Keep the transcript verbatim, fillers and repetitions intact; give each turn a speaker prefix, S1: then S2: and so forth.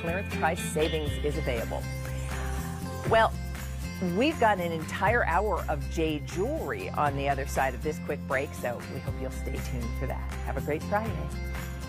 S1: clearance price savings is available. Well, we've got an entire hour of jade jewelry on the other side of this quick break, so we hope you'll stay tuned for that. Have a great Friday.